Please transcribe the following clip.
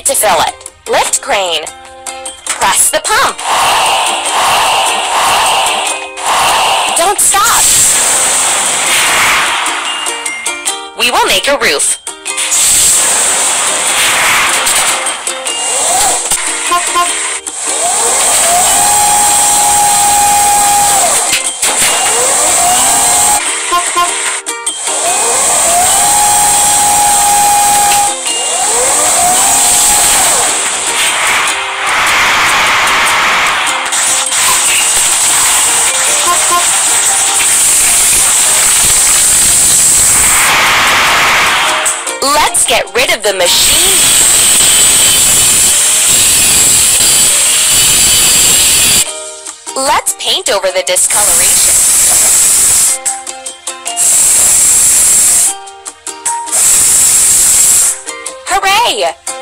to fill it. Lift crane. Press the pump. Don't stop. We will make a roof. Let's get rid of the machine. Let's paint over the discoloration. Hooray!